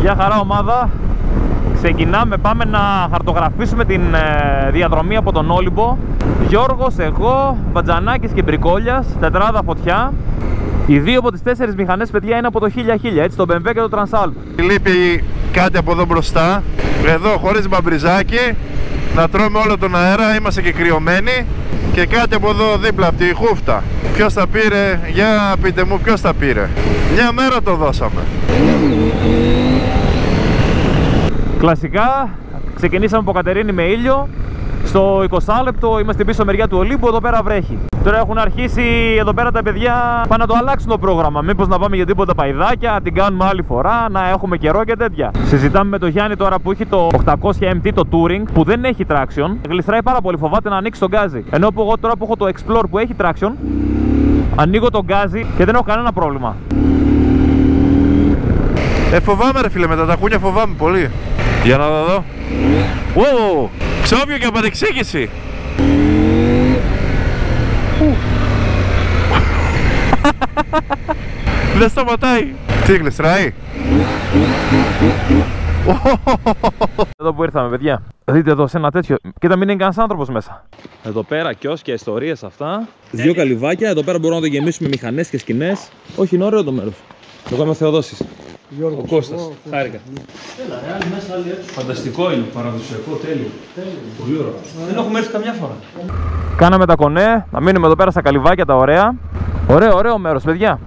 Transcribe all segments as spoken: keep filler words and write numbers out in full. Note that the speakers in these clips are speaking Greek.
Γεια χαρά ομάδα. Ξεκινάμε, πάμε να χαρτογραφήσουμε την ε, διαδρομή από τον Όλυμπο. Γιώργος, εγώ, Βατζανάκης και Μπρικόλιας, τετράδα φωτιά. Οι δύο από τις τέσσερις μηχανές, παιδιά, είναι από το χίλια χίλια, έτσι, το μπι εμ ντάμπλιου και το Transalp. Λείπει κάτι από εδώ μπροστά, εδώ χωρίς μπαμπριζάκι, να τρώμε όλο τον αέρα, είμαστε και κρυωμένοι. Και κάτι από εδώ δίπλα, από τη χούφτα. Ποιος τα πήρε, για πείτε μου ποιος τα πήρε. Μια μέρα το δώσαμε. Κλασικά, ξεκινήσαμε από Κατερίνη με ήλιο. Στο είκοσι λεπτό είμαστε πίσω μεριά του Ολύμπου, εδώ πέρα βρέχει. Τώρα έχουν αρχίσει εδώ πέρα τα παιδιά πάνε να το αλλάξουν το πρόγραμμα. Μήπως να πάμε για τίποτα παϊδάκια, την κάνουμε άλλη φορά, να έχουμε καιρό και τέτοια. Συζητάμε με τον Γιάννη τώρα που έχει το οκτακόσια εμ τι, το Touring, που δεν έχει traction. Γλιστράει πάρα πολύ, φοβάται να ανοίξει τον γκάζι. Ενώ που εγώ τώρα που έχω το Explore που έχει traction, ανοίγω τον γκάζι και δεν έχω κανένα πρόβλημα. Ε, φοβάμαι ρε φίλε, με τα τακούνια φοβάμαι πολύ. Για να το δω. Wow, ψόβιο και απαντεξήγηση. Δεν σταματάει. Τι γλιστράει. Εδώ που ήρθαμε, παιδιά, δείτε εδώ σε ένα τέτοιο. Κοίτα, μην είναι κανένας άνθρωπος μέσα. Εδώ πέρα κιόσκια, ιστορίες αυτά. Δύο καλυβάκια, εδώ πέρα μπορούμε να το γεμίσουμε μηχανές και σκηνές. Όχι, είναι ωραίο το μέρος. Εγώ είμαι ο Θεοδόσης. Γιώργο, ο Κώστας, χάρηκα. Έλα, ρε, άλλοι μέσα, άλλοι έξω. Φανταστικό είναι, παραδοσιακό, τέλειο. τέλειο. Πολύ ωραίο. Δεν έχουμε έρθει καμιά φορά. Κάναμε τα κονέ, να μείνουμε εδώ πέρα στα καλυβάκια τα ωραία. Ωραίο, ωραίο μέρος, παιδιά.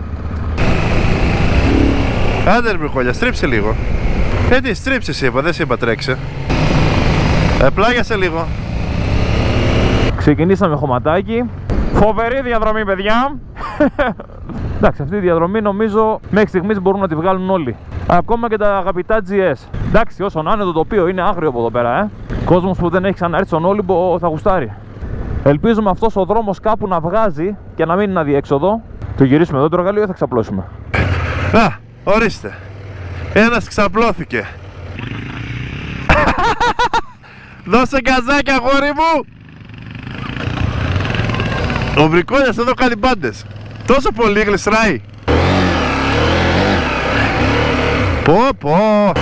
Άντε ρε Μπρικόλια, στρίψε λίγο. Ε, τι στρίψε εσύ είπα, δεν σε είπα τρέξε. Ε, πλάγιασε λίγο. Ξεκινήσαμε χωματάκι. Φοβερή διαδρομή, παιδιά. Εντάξει, αυτή η διαδρομή νομίζω μέχρι στιγμής μπορούν να τη βγάλουν όλοι. Ακόμα και τα αγαπητά τζι ες. Εντάξει, όσο να είναι το τοπίο είναι άγριο από εδώ πέρα, ε. Κόσμος που δεν έχει ξαναρθεί στον Όλυμπο θα γουστάρει. Ελπίζουμε αυτός ο δρόμος κάπου να βγάζει και να μην είναι αδιέξοδο. Το γυρίσουμε εδώ το εργαλείο ή θα ξαπλώσουμε. Α, ορίστε. Ένας ξαπλώθηκε. Δώσε γκαζάκι αγόρι μου. Ο Μπρικόλιας εδώ κάνει μπάντες. Τόσο πολύ γλιστράει. Πω πω.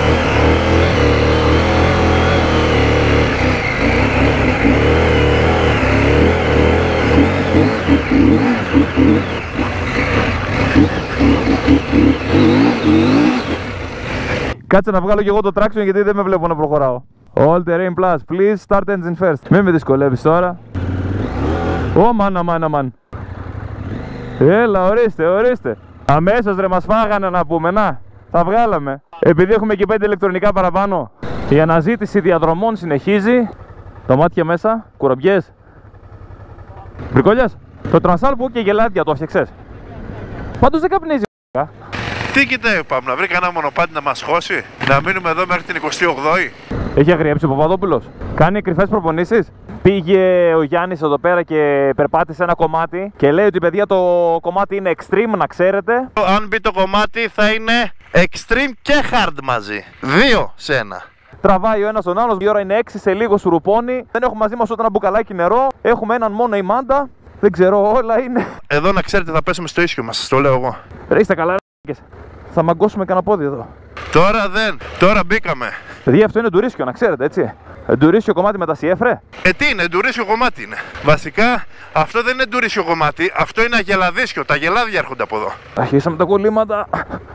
Κάτσε να βγάλω και εγώ το traction γιατί δεν με βλέπω να προχωράω. All terrain plus, please start engine first. Μην με δυσκολεύεις τώρα. Ω, μάνα, μάνα, μαν. Έλα, ορίστε, ορίστε. Αμέσως ρε, μας φάγανε να πούμε, να. Τα βγάλαμε. Επειδή έχουμε και πέντε ηλεκτρονικά παραπάνω. Η αναζήτηση διαδρομών συνεχίζει. Το μάτια μέσα, κουραμπιές. Μπρικόλιας, το Transalp που και γελάδια το έφτιαξες. Πάντως δεν καπνίζει. Τι κοιτάει, πάμε να βρει κανένα μονοπάτι να μας χώσει. Να μείνουμε εδώ μέχρι την εικοστή όγδοη. Έχει αγριέψει ο Παπαδόπουλος. Κάνει κρυφές προπονήσεις. Πήγε ο Γιάννης εδώ πέρα και περπάτησε ένα κομμάτι και λέει ότι παιδιά το κομμάτι είναι extreme, να ξέρετε. Αν μπει το κομμάτι θα είναι extreme και hard μαζί. Δύο σε ένα. Τραβάει ο ένας τον άλλος, η ώρα είναι έξι, σε λίγο σουρουπώνει. Δεν έχουμε μαζί μας ούτε ένα μπουκαλάκι νερό. Έχουμε έναν μόνο η μάντα. Δεν ξέρω, όλα είναι. Εδώ να ξέρετε θα πέσουμε στο ίσιο μας, σας το λέω εγώ. Ρε είστε καλά, ρε. Θα μαγκώσουμε κανένα πόδι εδώ. Τώρα δεν, τώρα μπήκαμε. Παιδιά, αυτό είναι ντουρίσιο, να ξέρετε, έτσι. Ντουρίσιο κομμάτι με τα σιέφρε. Ε, τι είναι, ντουρίσιο κομμάτι είναι. Βασικά, αυτό δεν είναι ντουρίσιο κομμάτι, αυτό είναι αγελαδίσιο. Τα γελάδια έρχονται από εδώ. Αρχίσαμε τα κολλήματα.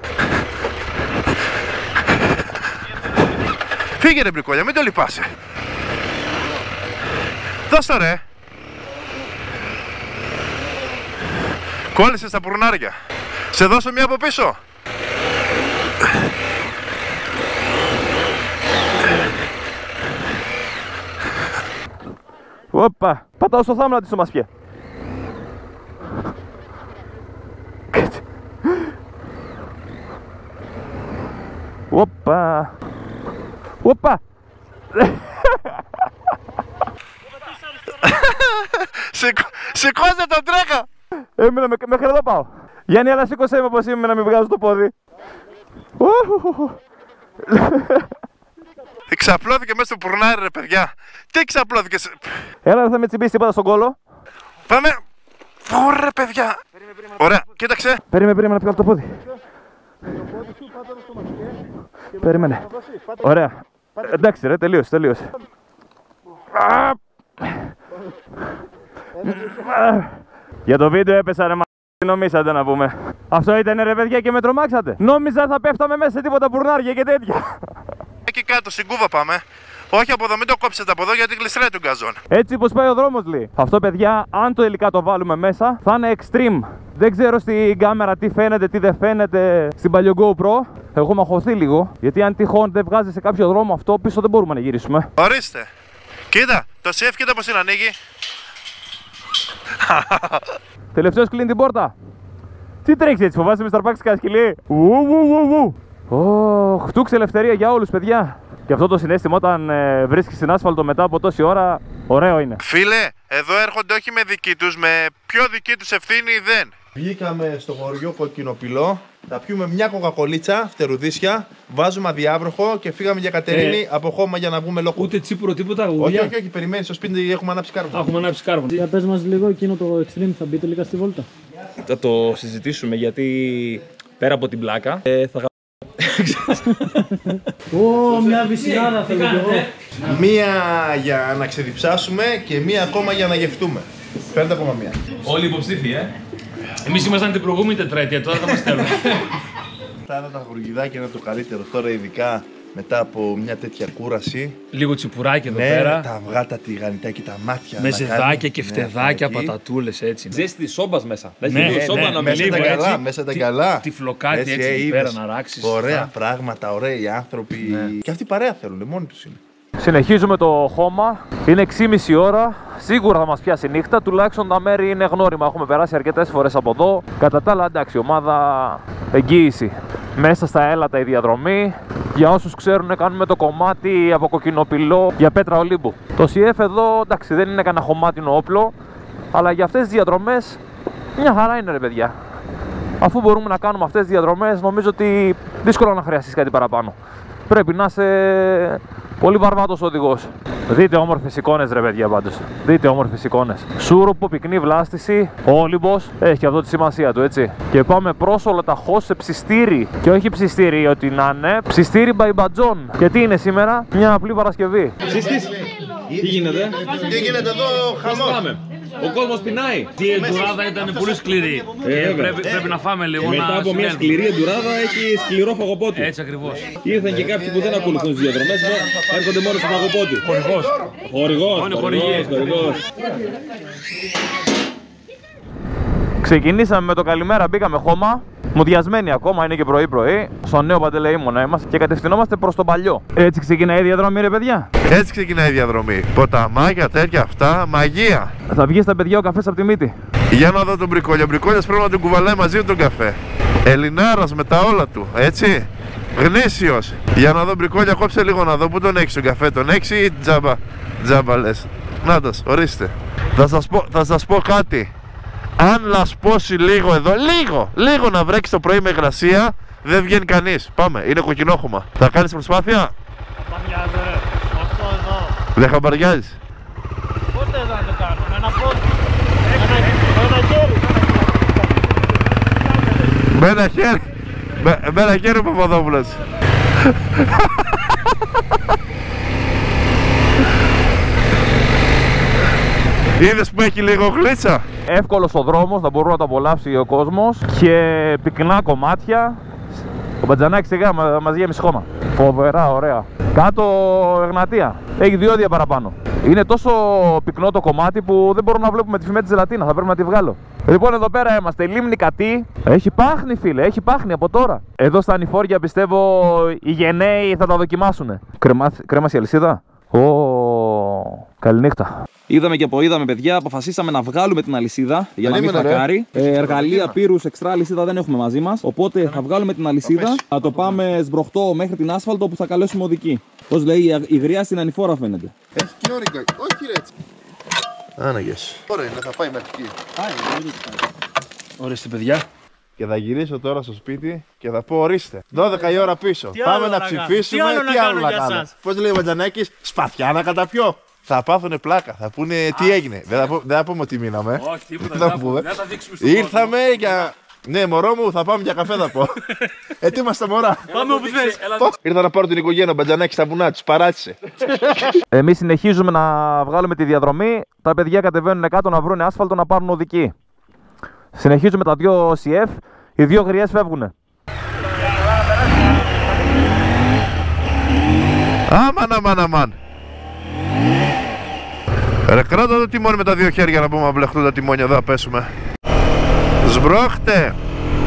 Φύγε ρε Μπρικόλια, μην το λυπάσαι. Δώσ' το ρε. Κόλλησε στα πουρνάρια. Σε δώσω μια από πίσω. Οπα, πατάω στο θάμνα της το μας πιέ. Οπα. Οπα. Σηκώστε τον τρέχα. Έμεινα μέχρι εδώ πάω. Γιάννη, αλλά σήκωσέ με πως είμαι να μην βγάζω το πόδι. Ξαπλώθηκε μέσα στο πουρνάρι ρε παιδιά. Τι ξαπλώθηκε. Έλα, δεν θα με τσιμπήσει τίποτα στον κόλο. Πάμε. Ωραία παιδιά. Ωραία, κοίταξε. Περίμενε, περίμενε να πιω το πόδι. Περίμενε. Ωραία. Εντάξει ρε, τελείωσε, τελείωσε. Για το βίντεο έπεσα ρε μα... Τι νομίσατε να πούμε? Αυτό ήταν ρε παιδιά και με τρομάξατε. Νόμιζα θα πέφταμε μέσα σε τίποτα μπουρνάρια και τέτοια. Εκεί κάτω στην Κούβα πάμε. Όχι από εδώ, μην το κόψετε από εδώ γιατί γλιστράει τον γκαζόν. Έτσι πως πάει ο δρόμος λέει. Αυτό παιδιά, αν το τελικά το βάλουμε μέσα, θα είναι extreme. Δεν ξέρω στην κάμερα τι φαίνεται, τι δεν φαίνεται στην παλιό GoPro. Εγώ μαχωθεί λίγο, γιατί αν τυχόν δεν βγάζει σε κάποιο δρόμο αυτό, πίσω δεν μπορούμε να γυρίσουμε. Ορίστε. Κοίτα, το σεφ κοίτα πως είναι ανοίγει. Τελευταίος κλείνει την πόρτα. Τι τρέχει έτσι, φοβάσαι μη σταρπάξει κανένα σκυλί? Ωχ, χτούξε ελευθερία για όλους παιδιά. Και αυτό το συναίσθημα όταν ε, βρίσκεις στην άσφαλτο μετά από τόση ώρα, ωραίο είναι. Φίλε, εδώ έρχονται όχι με δική τους, με πιο δική τους ευθύνη δεν. Βγήκαμε στο χωριό Κοκκινοπυλό, θα πιούμε μια κοκακολίτσα, φτερουδίσια, βάζουμε αδιάβροχο και φύγαμε για Κατερίνη ε, από χώμα για να βγούμε λόγο. Ούτε τσίπουρο, τίποτα. Όχι, όχι, όχι, όχι, περιμένει στο σπίτι έχουμε ανάψει κάρβουνο. Έχουμε ανάψει κάρβουνο. Για πες μας λίγο εκείνο το extreme, θα μπείτε λίγα στη βόλτα. Θα το συζητήσουμε γιατί πέρα από την πλάκα ε, θα Ω, μια βυσινάδα θέλω κι εγώ. Μία για να ξεδιψάσουμε και μία ακόμα για να γευτούμε. Παίρνετε ακόμα μία. Όλοι υποψήφοι, ε. Εμείς ήμασταν την προηγούμενη τετραετία, τώρα θα μας στέλνουν. Αυτά τα γουργιδάκια είναι το καλύτερο τώρα, ειδικά μετά από μια τέτοια κούραση. Λίγο τσιπουράκι εδώ ναι, πέρα. Τα αυγά, τα τηγανιτά και τα μάτια. Με ζεδάκια και φτεδάκια, ναι, πατατούλες έτσι. Ζέστη της σόμπας μέσα. Ναι, ναι, σόμπα ναι, να μέσα τα καλά, μέσα τα καλά. Τυφλοκάτι έτσι, έτσι εκεί πέρα να ράξεις. Ωραία θα... πράγματα, ωραίοι άνθρωποι. Ναι. Και αυτοί παρέα θέλουν, μόνοι τους είναι. Συνεχίζουμε το χώμα. Είναι έξι και μισή ώρα. Σίγουρα θα μας πιάσει νύχτα. Τουλάχιστον τα μέρη είναι γνώριμα. Έχουμε περάσει αρκετές φορές από εδώ. Κατά τα άλλα, εντάξει, ομάδα εγγύηση. Μέσα στα έλατα η διαδρομή. Για όσους ξέρουν, κάνουμε το κομμάτι από Κοκκινοπυλό για Πέτρα Ολύμπου. Το σι εφ εδώ, εντάξει, δεν είναι κανένα χωμάτινο όπλο. Αλλά για αυτές τις διαδρομές, μια χαρά είναι ρε παιδιά. Αφού μπορούμε να κάνουμε αυτές τις διαδρομές, νομίζω ότι δύσκολο να χρειαστείς κάτι παραπάνω. Πρέπει να είσαι πολύ βαρβάτος ο οδηγός. Δείτε όμορφες εικόνες ρε παιδιά πάντως. Δείτε όμορφες εικόνες. Σούρουπο, πυκνή βλάστηση, Όλυμπος. Έχει αυτό τη σημασία του έτσι. Και πάμε πρόσωλα τα χως σε Ψιστήρι. Και όχι Ψιστήρι ότι να είναι. Ψιστήρι Μπαϊμπατζόν. Και τι είναι σήμερα? Μια απλή Παρασκευή. Ψιστής. Τι γίνεται? Τι γίνεται εδώ, χαμός. Ο κόσμος πεινάει. Η εντουράδα ήταν πολύ σκληρή. Ε, πρέπει, πρέπει να φάμε λίγο. Μετά να από μια σκληρή εντουράδα έχει σκληρό φαγοπότη. Έτσι ακριβώς. Ήρθαν και κάποιοι που δεν ακολουθούν τις διαδρομές, έρχονται μόνο στο φαγοπότη. Χορηγός. Χορηγός. Μόνο χορηγίες. Ξεκινήσαμε με το καλημέρα, μπήκαμε χώμα. Μουδιασμένοι ακόμα, είναι και πρωί-πρωί. Στο νέο Παντελεήμονα είμαστε και κατευθυνόμαστε προς τον παλιό. Έτσι ξεκινάει η διαδρομή, ρε παιδιά. Έτσι ξεκινάει η διαδρομή. Ποταμάκια, τέτοια αυτά, μαγεία. Θα βγει στα παιδιά ο καφές από τη μύτη. Για να δω τον Μπρικόλια. Ο Μπρικόλιας πρέπει να τον κουβαλάει μαζί με τον καφέ. Ελληνάρας με τα όλα του, έτσι. Γνήσιος. Για να δω Μπρικόλια, κόψε λίγο να δω πού τον έχεις τον καφέ. Τον έχεις ή τζάμπα. Τζάμπα λες. Νάτος, ορίστε. Θα σας πω, θα σας πω κάτι. Αν λασπώσει λίγο εδώ, λίγο, λίγο να βρέξει το πρωί με υγρασία, δεν βγαίνει κανείς. Πάμε, είναι κοκκινόχωμα. Θα κάνεις προσπάθεια? Δεν χαμπαριάζεις? Πότε δεν το κάνω, με ένα πόδι. Ένα χέρι. Με ένα χέρι. Με, με ένα χέρι ο Παπαδόπουλος. Είδες που έχει λίγο γλίτσα? Εύκολος ο δρόμος, θα μπορούν να το απολαύσει ο κόσμος. Και πυκνά κομμάτια. Ο Μπατζανάκης σιγά μας γέμισε χώμα. Φοβερά, ωραία. Κάτω Εγνατία. Έχει διόδια παραπάνω. Είναι τόσο πυκνό το κομμάτι που δεν μπορούμε να βλέπουμε τη φημαία της ζελατίνα. Θα πρέπει να τη βγάλω. Λοιπόν, εδώ πέρα είμαστε. Λίμνη Κατή. Έχει πάχνη, φίλε. Έχει πάχνη από τώρα. Εδώ στα ανηφόρια πιστεύω οι γενναίοι θα τα δοκιμάσουν. Κρέμασε η αλυσίδα. Ω, καληνύχτα. Είδαμε και αποείδαμε, παιδιά. Αποφασίσαμε να βγάλουμε την αλυσίδα για να μην φακάρει. Ε, εργαλεία, πύρους, εξτρά αλυσίδα δεν έχουμε μαζί μας. Οπότε θα βγάλουμε την αλυσίδα. Θα το πάμε σμπροχτό μέχρι την άσφαλτο που θα καλέσουμε οδική. Πώς λέει, η γριά στην ανηφόρα φαίνεται. Έχει και όριγκα. Όχι, ρε έτσι. Άναγες. Ωραία, είναι, θα πάει μέχρι εκεί. Ορίστε, παιδιά. Και θα γυρίσω τώρα στο σπίτι και θα πω ορίστε. δώδεκα η ώρα πίσω. Πάμε να ψηφίσουμε. Τι άλλο να κάνουμε? Πώς λέει ο Μπατζανάκης, σπαθιά να καταπιώ. Θα πάθουνε πλάκα, θα πούνε τι έγινε. Δεν θα, πω, δεν θα πούμε ότι μείναμε. Όχι, τίποτα, δεν θα, πούμε. δεν θα δείξουμε στον κόσμο. Ήρθαμε για Ναι, μωρό μου, θα πάμε για καφέ, θα πω. Ετοίμαστε, μωρά. Πάμε όπου θες. Ήρθα να πάρω την οικογένεια Μπατζανάκη στα βουνά της, παράτησε. Εμείς συνεχίζουμε να βγάλουμε τη διαδρομή. Τα παιδιά κατεβαίνουν κάτω να βρουν άσφαλτο να πάρουν οδική. Συνεχίζουμε τα δύο σι εφ. Οι δύο γριές φεύγουνε. Αμαν, αμαν, αμαν. Ρε, κράτα το τιμόνι με τα δύο χέρια να πούμε να μπλεχτούν τα τιμόνια εδώ, να πέσουμε. Σμπρώχτε.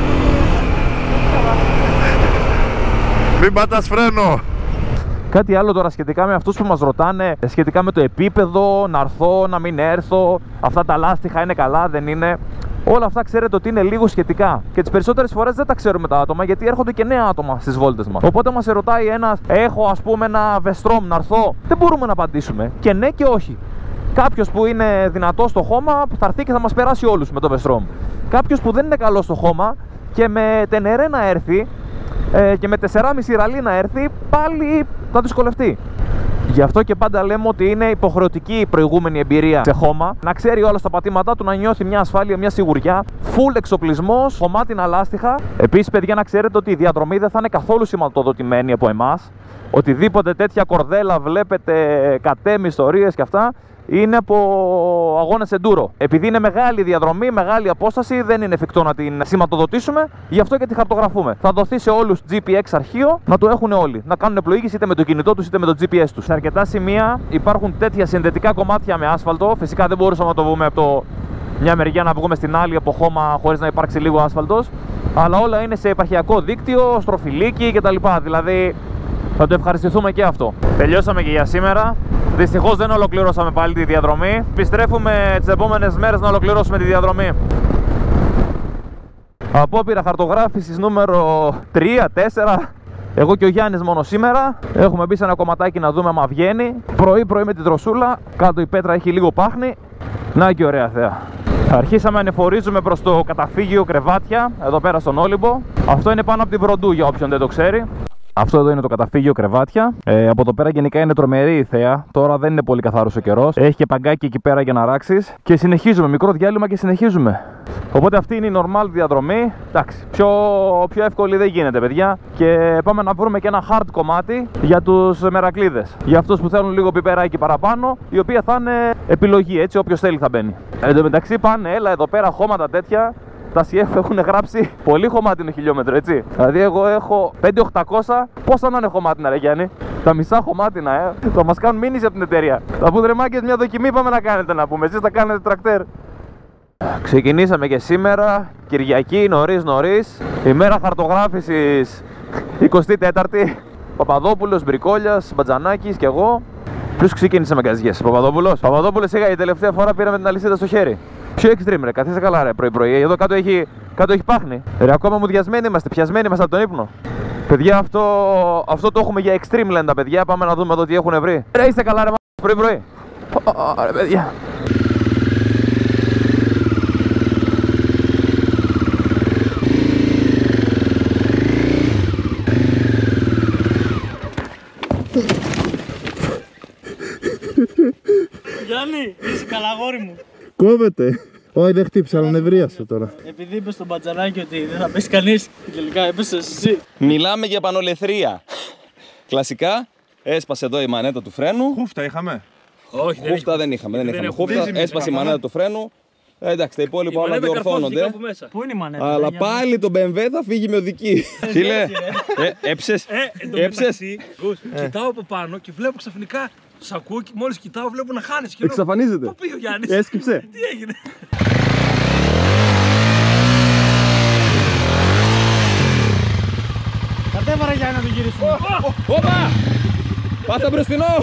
Μην πατάς φρένο. Κάτι άλλο τώρα σχετικά με αυτούς που μας ρωτάνε, σχετικά με το επίπεδο, να έρθω, να μην έρθω, αυτά τα λάστιχα είναι καλά, δεν είναι. Όλα αυτά ξέρετε ότι είναι λίγο σχετικά. Και τις περισσότερες φορές δεν τα ξέρουμε τα άτομα, γιατί έρχονται και νέα άτομα στις βόλτες μας. Οπότε μας ρωτάει ένας, έχω ας πούμε ένα βεστρόμ να έρθω, δεν μπορούμε να απαντήσουμε. Και ναι και όχι. Κάποιος που είναι δυνατός στο χώμα θα έρθει και θα μας περάσει όλους με το βεστρόμ. Κάποιος που δεν είναι καλός στο χώμα και με τενερέ να έρθει ε, και με τέσσερα κόμμα πέντε ραλί να έρθει, πάλι θα δυσκολευτεί. Γι' αυτό και πάντα λέμε ότι είναι υποχρεωτική η προηγούμενη εμπειρία σε χώμα. Να ξέρει όλα στα πατήματά του, να νιώθει μια ασφάλεια, μια σιγουριά. Full εξοπλισμός, χωμάτινα λάστιχα. Επίσης, παιδιά, να ξέρετε ότι η διαδρομή δεν θα είναι καθόλου σηματοδοτημένη από εμάς. Οτιδήποτε τέτοια κορδέλα βλέπετε, κατέμι, ιστορίες και αυτά, είναι από αγώνες enduro. Επειδή είναι μεγάλη διαδρομή, μεγάλη απόσταση, δεν είναι εφικτό να την σηματοδοτήσουμε, γι' αυτό και τη χαρτογραφούμε. Θα δοθεί σε όλους τζι πι εξ αρχείο να το έχουν όλοι. Να κάνουν πλοήγηση είτε με το κινητό τους είτε με το τζι πι ες τους. Σε αρκετά σημεία υπάρχουν τέτοια συνδετικά κομμάτια με άσφαλτο. Φυσικά δεν μπορούσαμε να το βγούμε από το μια μεριά να βγούμε στην άλλη από χώμα χωρίς να υπάρξει λίγο άσφαλτος. Αλλά όλα είναι σε επαρχιακό δίκτυο, στροφιλίκι κτλ. Δηλαδή θα το ευχαριστηθούμε και αυτό. Τελειώσαμε και για σήμερα. Δυστυχώς δεν ολοκληρώσαμε πάλι τη διαδρομή. Επιστρέφουμε τις επόμενες μέρες να ολοκληρώσουμε τη διαδρομή. Απόπειρα χαρτογράφησης νούμερο τρία τέσσερα. Εγώ και ο Γιάννης μόνο σήμερα. Έχουμε μπει σε ένα κομματάκι να δούμε άμα βγαίνει. Πρωί-πρωί με τη δροσούλα. Κάτω η πέτρα έχει λίγο πάχνη. Να και ωραία θέα. Αρχίσαμε να ανεφορίζουμε προς το καταφύγιο Κρεβάτια, εδώ πέρα στον Όλυμπο. Αυτό είναι πάνω από την Βροντού για όποιον δεν το ξέρει. Αυτό εδώ είναι το καταφύγιο Κρεβάτια. Ε, από εδώ πέρα γενικά είναι τρομερή η θέα. Τώρα δεν είναι πολύ καθαρός ο καιρός. Έχει και παγκάκι εκεί πέρα για να ράξεις. Και συνεχίζουμε. Μικρό διάλειμμα και συνεχίζουμε. Οπότε αυτή είναι η normal διαδρομή. Εντάξει, πιο, πιο εύκολη δεν γίνεται, παιδιά. Και πάμε να βρούμε και ένα hard κομμάτι για τους μερακλείδες. Για αυτούς που θέλουν λίγο πιπεράκι παραπάνω, η οποία θα είναι επιλογή, έτσι. Όποιος θέλει θα μπαίνει. Εν τω μεταξύ πάνε, έλα εδώ πέρα χώματα τέτοια. Τα σι εφ έχουν γράψει πολύ χωμάτινο χιλιόμετρο, έτσι. Δηλαδή, εγώ έχω πέντε χιλιάδες οκτακόσια. Πόσα να είναι χωμάτινα, ρε Γιάννη. Τα μισά χωμάτινα, ε. Θα μας κάνουν μήνυση από την εταιρεία. Θα πούν, ρε μάγκες, μια δοκιμή πάμε να κάνετε να πούμε. Εσείς θα κάνετε τρακτέρ. Ξεκινήσαμε και σήμερα, Κυριακή, νωρίς νωρίς. Ημέρα χαρτογράφησης εικοστή τέταρτη. Παπαδόπουλος, Μπρικόλιας, Μπατζανάκης και εγώ. Ποιος ξεκίνησε με καζιές, Παπαδόπουλος. Παπαδόπουλος είχα η τελευταία φορά πήραμε την αλυσίδα στο χέρι. Πιο extreme, ρε, καθίστε καλά, ρε, πρωί-πρωί. Εδώ κάτω έχει, κάτω έχει πάχνη. Ρε, ακόμα μουδιασμένοι είμαστε, πιασμένοι είμαστε από τον ύπνο. Παιδιά, αυτό, αυτό το έχουμε για extreme, λένε τα παιδιά. Πάμε να δούμε εδώ τι έχουν βρει. Ρε, είστε καλά, ρε, πρωί-πρωί. Ρε, παιδιά. Γιάννη, είσαι καλά, αγόρι μου. Κόβεται. Όχι, δεν χτύπησα, αλλά νευρίασα τώρα. Επειδή είπε στον Μπατζανάκη ότι δεν θα πέσει κανείς, τελικά έπεσε εσύ. Μιλάμε για πανολεθρία. Κλασικά, έσπασε εδώ η μανέτα του φρένου. Χούφτα είχαμε. Όχι, δεν Χούφτα δεν είχαμε, δεν είχαμε χούφτα. Έσπασε η μανέτα του φρένου. Ε, εντάξει, τα υπόλοιπα όλα διορθώνονται. Πού είναι η μανέτα? Αλλά πάλι το μπι εμ ντάμπλιου θα φύγει με οδική. Φίλε, έψες. Ε, έψες. Κοιτάω από πάνω και βλέπω ξαφνικά. Σ' ακούω και μόλις κοιτάω βλέπω να χάνεις και εξαφανίζεται. Πού πήγε ο Γιάννης? Έσκυψε. Τι έγινε? Κατέβαρα Γιάννη να τον γυρίσουμε. Όπα! Πάτα μπροστινό!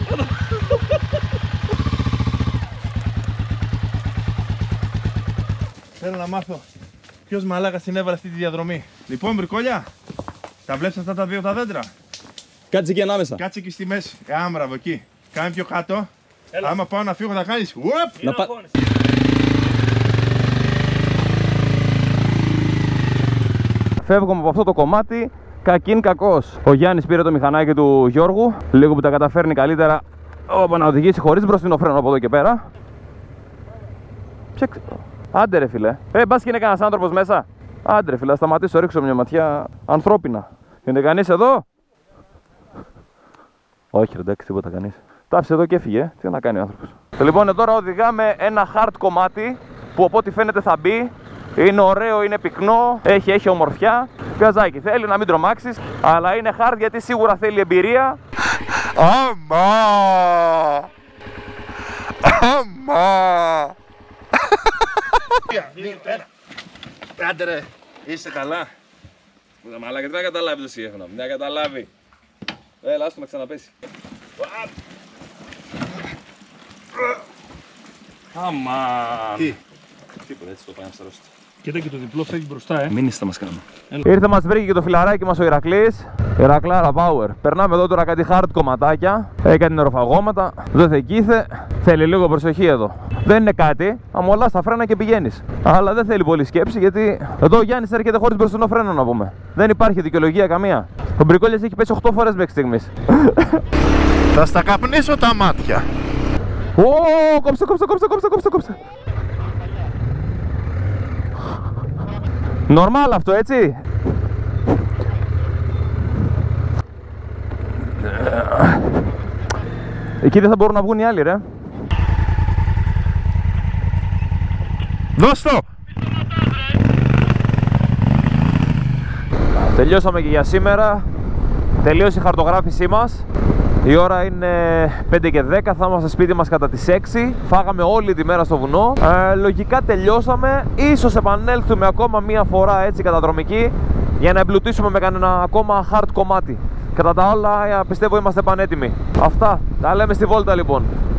Θέλω να μάθω ποιος μαλάκας την έβαλε αυτή τη διαδρομή. Λοιπόν, Μπρικόλια, τα βλέπεις αυτά τα δύο τα δέντρα? Κάτσε εκεί ανάμεσα. Κάτσε εκεί στη μέση. Ε, άμραβο εκεί. Κάνε πιο κάτω. Έλα. Άμα πάω να φύγω θα κάνεις. Ουοπ! Να πα... Φεύγουμε από αυτό το κομμάτι, κακήν κακός. Ο Γιάννης πήρε το μηχανάκι του Γιώργου, λίγο που τα καταφέρνει καλύτερα. Όπα, να οδηγήσει χωρίς μπροστινό φρένο από εδώ και πέρα. Ψεξ... Άντε ρε φίλε. Ε, μπας και είναι κανένας άνθρωπος μέσα. Άντρε φίλα, σταματήσω, ρίξω μια ματιά ανθρώπινα. Είναι κανείς εδώ? Όχι ρε, εντάξει, τίποτα κανείς. Τάφησε εδώ και έφυγε, τι να κάνει ο άνθρωπος. Λοιπόν, τώρα οδηγάμε ένα hard κομμάτι που από ό,τι φαίνεται θα μπει. Είναι ωραίο, είναι πυκνό, έχει, έχει ομορφιά. Γκαζάκι, θέλει να μην τρομάξεις, αλλά είναι hard γιατί σίγουρα θέλει εμπειρία. Άμα! Άμα! Άντε ρε, είσαι καλά. Μαλάκα, τι να καταλάβει το σύγχρονο, να καταλάβει. Έλα, άστο να ξαναπέσει. Αμάν. Τι? Τίποτα, έτσι το πάει να στρώσει. Κοίτα και το διπλό φεύγει μπροστά, ε. Μην είστε μας κάνω. Ήρθε, μας βρήκε και το φιλαράκι μας ο Ηρακλής. Ηρακλάρα Power. Περνάμε εδώ τώρα κάτι hard κομματάκια. Έκανε νεροφαγώματα. Δεν θεκήθε. Θέλει λίγο προσοχή εδώ. Δεν είναι κάτι. Αμολάς τα φρένα και πηγαίνεις. Αλλά δεν θέλει πολύ σκέψη γιατί εδώ ο Γιάννης έρχεται χωρίς μπροστινό φρένο να πούμε. Δεν υπάρχει δικαιολογία καμία. Ο Μπρικόλιας έχει πέσει οκτώ φορές μέχρι στιγμής. Θα στα καπνίσω τα μάτια. Ω, κόψε, κόψε, κόψε, κόψε, κόψε, κόψε. Νορμάλ αυτό, έτσι. Εκεί δεν θα μπορούν να βγουν οι άλλοι, ρε. Δώσ' το! Τελειώσαμε και για σήμερα. Τελείωσε η χαρτογράφησή μας. Η ώρα είναι πέντε και δέκα, θα είμαστε σπίτι μας κατά τις έξι. Φάγαμε όλη τη μέρα στο βουνό. Ε, λογικά τελειώσαμε. Ίσως επανέλθουμε ακόμα μία φορά έτσι καταδρομική για να εμπλουτίσουμε με κανένα ακόμα hard κομμάτι. Κατά τα όλα πιστεύω είμαστε πανέτοιμοι. Αυτά, τα λέμε στη βόλτα λοιπόν.